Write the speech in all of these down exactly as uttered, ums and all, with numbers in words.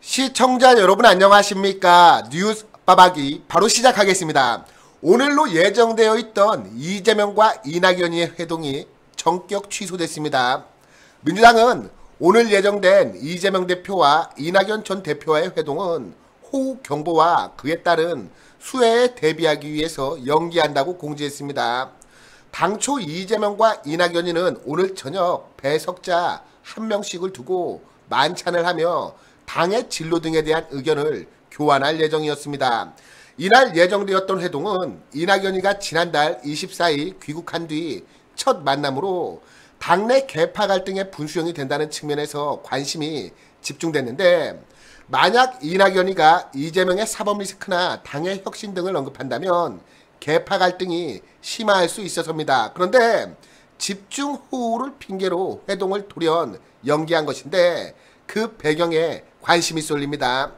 시청자 여러분 안녕하십니까? 뉴스 빠박이 바로 시작하겠습니다. 오늘로 예정되어 있던 이재명과 이낙연의 회동이 전격 취소됐습니다. 민주당은 오늘 예정된 이재명 대표와 이낙연 전 대표와의 회동은 호우 경보와 그에 따른 수해에 대비하기 위해서 연기한다고 공지했습니다. 당초 이재명과 이낙연이는 오늘 저녁 배석자 한 명씩을 두고 만찬을 하며 당의 진로 등에 대한 의견을 교환할 예정이었습니다. 이날 예정되었던 회동은 이낙연이가 지난달 이십사일 귀국한 뒤 첫 만남으로 당내 계파 갈등의 분수령이 된다는 측면에서 관심이 집중됐는데, 만약 이낙연이가 이재명의 사법 리스크나 당의 혁신 등을 언급한다면 계파 갈등이 심화할 수 있어서입니다. 그런데 집중 호우를 핑계로 회동을 돌연 연기한 것인데 그 배경에 관심이 쏠립니다.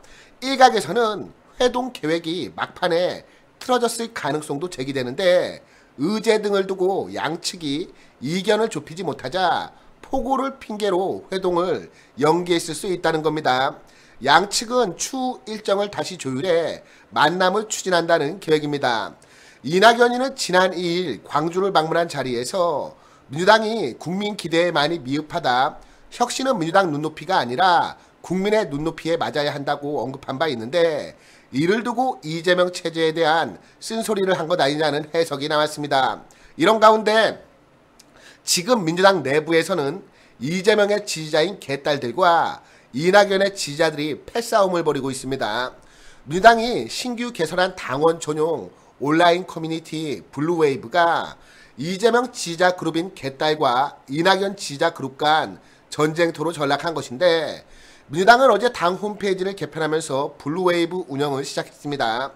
일각에서는 회동 계획이 막판에 틀어졌을 가능성도 제기되는데, 의제 등을 두고 양측이 이견을 좁히지 못하자 폭우를 핑계로 회동을 연기했을 수 있다는 겁니다. 양측은 추후 일정을 다시 조율해 만남을 추진한다는 계획입니다. 이낙연이는 지난 이일 광주를 방문한 자리에서 민주당이 국민 기대에 많이 미흡하다, 혁신은 민주당 눈높이가 아니라 국민의 눈높이에 맞아야 한다고 언급한 바 있는데, 이를 두고 이재명 체제에 대한 쓴소리를 한 것 아니냐는 해석이 나왔습니다. 이런 가운데 지금 민주당 내부에서는 이재명의 지지자인 개딸들과 이낙연의 지지자들이 패싸움을 벌이고 있습니다. 민주당이 신규 개설한 당원 전용 온라인 커뮤니티 블루웨이브가 이재명 지지자 그룹인 개딸과 이낙연 지지자 그룹 간 전쟁터로 전락한 것인데, 민주당은 어제 당 홈페이지를 개편하면서 블루웨이브 운영을 시작했습니다.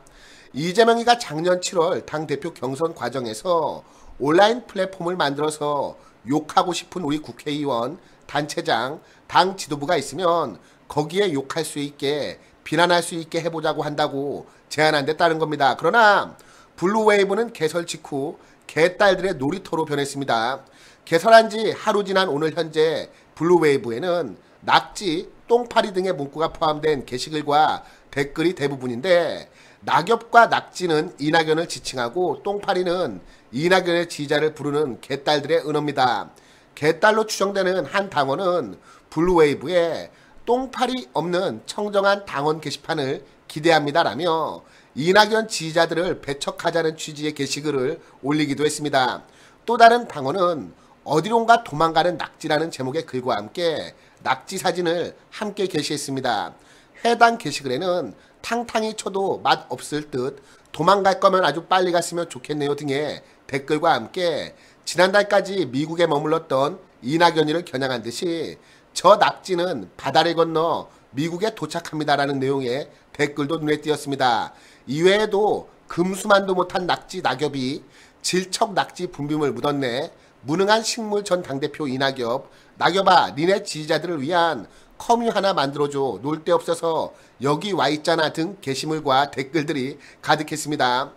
이재명이가 작년 칠월 당대표 경선 과정에서 온라인 플랫폼을 만들어서 욕하고 싶은 우리 국회의원, 단체장, 당 지도부가 있으면 거기에 욕할 수 있게, 비난할 수 있게 해보자고 한다고 제안한 데 따른 겁니다. 그러나 블루웨이브는 개설 직후 개딸들의 놀이터로 변했습니다. 개설한 지 하루 지난 오늘 현재 블루웨이브에는 낙지, 똥파리 등의 문구가 포함된 게시글과 댓글이 대부분인데, 낙엽과 낙지는 이낙연을 지칭하고 똥파리는 이낙연의 지지자를 부르는 개딸들의 은어입니다. 개딸로 추정되는 한 당원은 블루웨이브에 똥파리 없는 청정한 당원 게시판을 기대합니다라며 이낙연 지지자들을 배척하자는 취지의 게시글을 올리기도 했습니다. 또 다른 당원은 어디론가 도망가는 낙지라는 제목의 글과 함께 낙지 사진을 함께 게시했습니다. 해당 게시글에는 탕탕이 쳐도 맛 없을 듯, 도망갈 거면 아주 빨리 갔으면 좋겠네요 등의 댓글과 함께 지난달까지 미국에 머물렀던 이낙연이를 겨냥한 듯이 저 낙지는 바다를 건너 미국에 도착합니다라는 내용의 댓글도 눈에 띄었습니다. 이외에도 금수만도 못한 낙지 낙엽이 질척 낙지 분비물 묻었네, 무능한 식물 전 당대표 이낙엽, 낙엽아 니네 지지자들을 위한 커뮤 하나 만들어줘, 놀 데 없어서 여기 와있잖아 등 게시물과 댓글들이 가득했습니다.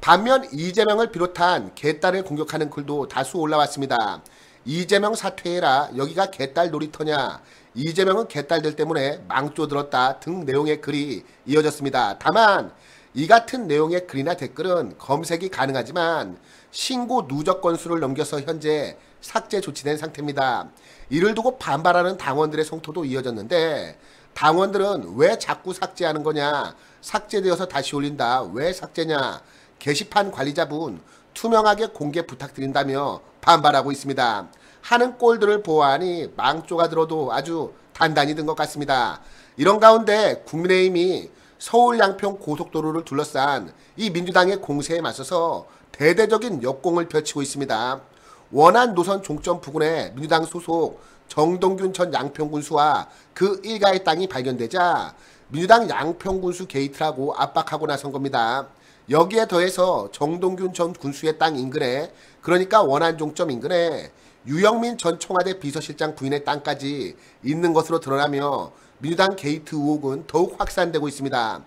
반면 이재명을 비롯한 개딸을 공격하는 글도 다수 올라왔습니다. 이재명 사퇴해라, 여기가 개딸 놀이터냐, 이재명은 개딸들 때문에 망조 들었다 등 내용의 글이 이어졌습니다. 다만 이 같은 내용의 글이나 댓글은 검색이 가능하지만 신고 누적 건수를 넘겨서 현재 삭제 조치된 상태입니다. 이를 두고 반발하는 당원들의 성토도 이어졌는데, 당원들은 왜 자꾸 삭제하는 거냐, 삭제되어서 다시 올린다, 왜 삭제냐, 게시판 관리자분 투명하게 공개 부탁드린다며 반발하고 있습니다. 하는 꼴들을 보아하니 망조가 들어도 아주 단단히 든 것 같습니다. 이런 가운데 국민의힘이 서울 양평 고속도로를 둘러싼 이 민주당의 공세에 맞서서 대대적인 역공을 펼치고 있습니다. 원안 노선 종점 부근에 민주당 소속 정동균 전 양평군수와 그 일가의 땅이 발견되자 민주당 양평군수 게이트라고 압박하고 나선 겁니다. 여기에 더해서 정동균 전 군수의 땅 인근에, 그러니까 원안 종점 인근에 유영민 전 청와대 비서실장 부인의 땅까지 있는 것으로 드러나며 민주당 게이트 의혹은 더욱 확산되고 있습니다.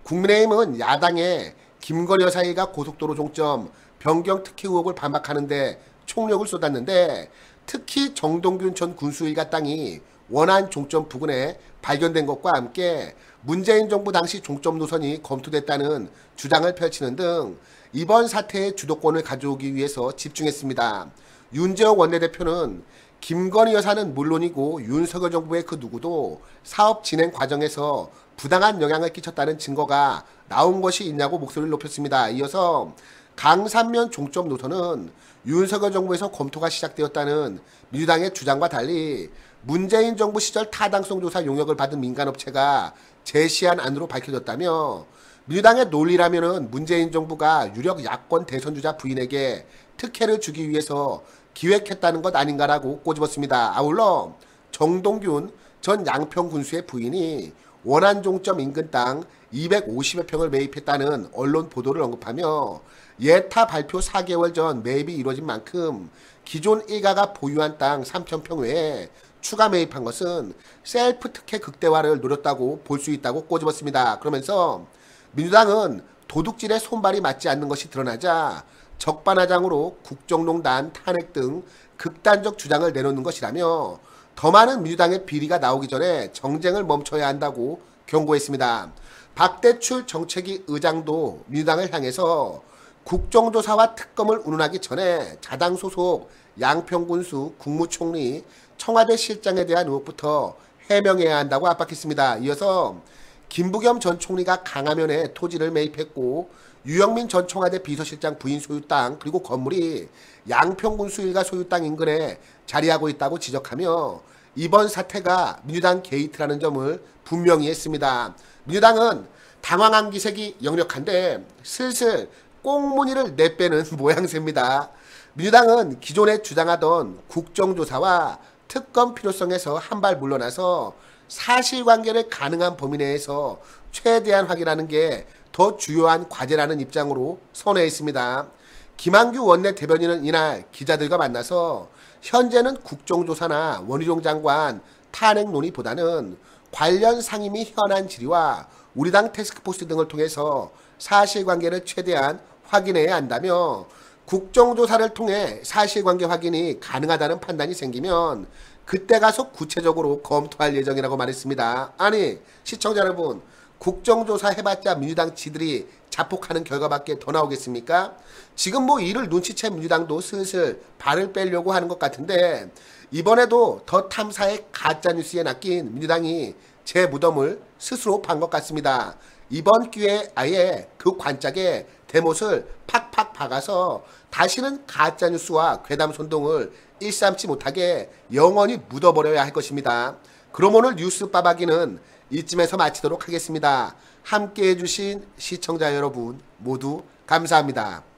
국민의힘은 야당의 김건희 여사가 고속도로 종점 변경 특혜 의혹을 반박하는데 총력을 쏟았는데, 특히 정동균 전 군수 일가 땅이 원안 종점 부근에 발견된 것과 함께 문재인 정부 당시 종점 노선이 검토됐다는 주장을 펼치는 등 이번 사태의 주도권을 가져오기 위해서 집중했습니다. 윤재옥 원내대표는 김건희 여사는 물론이고 윤석열 정부의 그 누구도 사업 진행 과정에서 부당한 영향을 끼쳤다는 증거가 나온 것이 있냐고 목소리를 높였습니다. 이어서 강산면 종점 노선은 윤석열 정부에서 검토가 시작되었다는 민주당의 주장과 달리 문재인 정부 시절 타당성 조사 용역을 받은 민간업체가 제시한 안으로 밝혀졌다며 민주당의 논리라면은 문재인 정부가 유력 야권 대선주자 부인에게 특혜를 주기 위해서 기획했다는 것 아닌가라고 꼬집었습니다. 아울러 정동균 전 양평군수의 부인이 원안 종점 인근 땅 이백오십여 평을 매입했다는 언론 보도를 언급하며 예타 발표 사 개월 전 매입이 이루어진 만큼 기존 일가가 보유한 땅 삼천 평 외에 추가 매입한 것은 셀프 특혜 극대화를 노렸다고 볼 수 있다고 꼬집었습니다. 그러면서 민주당은 도둑질에 손발이 맞지 않는 것이 드러나자 적반하장으로 국정농단, 탄핵 등 극단적 주장을 내놓는 것이라며 더 많은 민주당의 비리가 나오기 전에 정쟁을 멈춰야 한다고 경고했습니다. 박대출 정책위 의장도 민주당을 향해서 국정조사와 특검을 운운하기 전에 자당 소속 양평군수 국무총리 청와대 실장에 대한 의혹부터 해명해야 한다고 압박했습니다. 이어서 김부겸 전 총리가 강화면에 토지를 매입했고 유영민 전 청와대 비서실장 부인 소유 땅 그리고 건물이 양평군수 일가 소유 땅 인근에 자리하고 있다고 지적하며 이번 사태가 민주당 게이트라는 점을 분명히 했습니다. 민주당은 당황한 기색이 역력한데 슬슬 꽁무니를 내빼는 모양새입니다. 민주당은 기존에 주장하던 국정조사와 특검 필요성에서 한 발 물러나서 사실관계를 가능한 범위 내에서 최대한 확인하는 게 더 주요한 과제라는 입장으로 선회했습니다. 김한규 원내 대변인은 이날 기자들과 만나서 현재는 국정조사나 원희룡 장관 탄핵 논의보다는 관련 상임위 현안 질의와 우리 당 태스크포스 등을 통해서 사실관계를 최대한 확인해야 한다며 국정조사를 통해 사실관계 확인이 가능하다는 판단이 생기면 그때 가서 구체적으로 검토할 예정이라고 말했습니다. 아니 시청자 여러분, 국정조사 해봤자 민주당 지들이 자폭하는 결과밖에 더 나오겠습니까? 지금 뭐 이를 눈치챈 민주당도 슬슬 발을 빼려고 하는 것 같은데 이번에도 더 탐사의 가짜뉴스에 낚인 민주당이 제 무덤을 스스로 판 것 같습니다. 이번 기회에 아예 그 관짝에 대못을 팍팍 박아서 다시는 가짜뉴스와 괴담 선동을 일삼지 못하게 영원히 묻어버려야 할 것입니다. 그럼 오늘 뉴스 빠박이는 이쯤에서 마치도록 하겠습니다. 함께해 주신 시청자 여러분 모두 감사합니다.